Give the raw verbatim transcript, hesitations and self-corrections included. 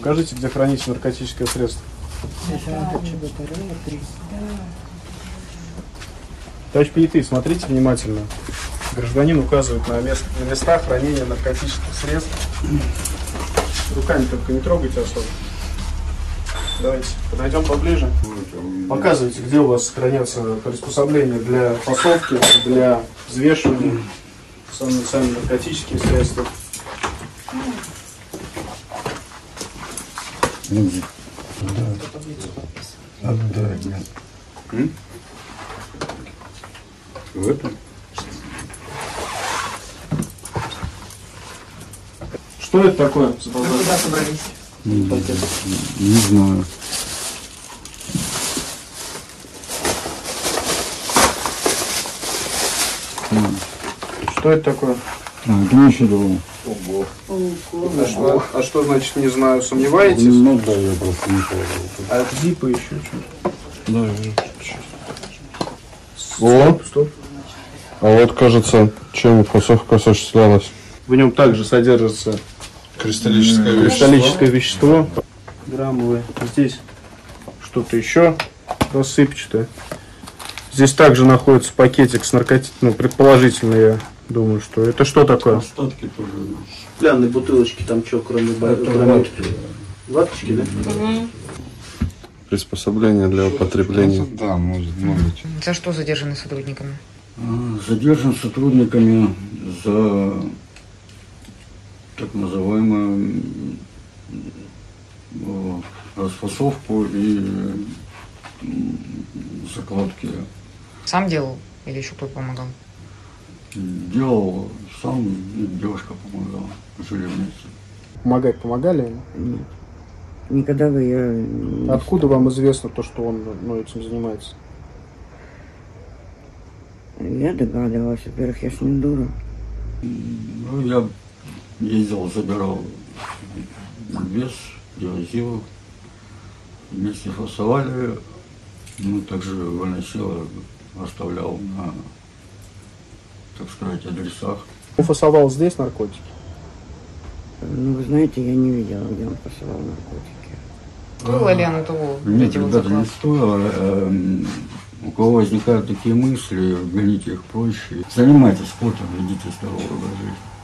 Покажите, где хранится наркотическое средство. Товарищ Понятый, смотрите внимательно. Гражданин указывает на, мест, на места хранения наркотических средств. Руками только не трогайте особо. Давайте подойдем поближе. Показывайте, где у вас хранятся приспособления для фасовки, для взвешивания, сами, сами наркотические средства. Отдай мне. В этом? Что это такое? Куда собрались? Не, не знаю. Что это такое? А, это ничего другого. Ого. А что, а что значит не знаю? Сомневаетесь? Ну да, я просто не понял. А это зипы еще что-то? Да, Стоп, стоп. А вот, кажется, чем фасовка осуществлялась. В нем также содержится Кристаллическое вещество. кристаллическое вещество. Граммовое. Здесь что-то еще рассыпчатое. Здесь также находится пакетик с наркотиком. Ну, предположительно, я думаю, что это что такое? Остатки тоже. Пляные бутылочки, там что, кроме, кроме... ваточки, да? Угу. Приспособление для употребления. Да, может, может. За что задержаны сотрудниками? Задержан сотрудниками за так называемую э, расфасовку и закладки. Сам делал или еще кто-то помогал? Делал сам, и девушка помогала. Жили вместе. Помогать помогали? Нет. Никогда бы я... Откуда вам известно то, что он ну, этим занимается? Я догадывалась. Во-первых, я ж не дура. Ну, я ездил, забирал вес, привозил, вместе фасовали, ну, также выносил, оставлял на, так сказать, адресах. Он фасовал здесь наркотики? Ну, вы знаете, я не видела, где он фасовал наркотики. Было ли оно того? Нет, эти вот ребята, не закладки? стоило. Э, у кого возникают такие мысли, гоните их проще. Занимайтесь спортом, ведите здоровый образ жизни.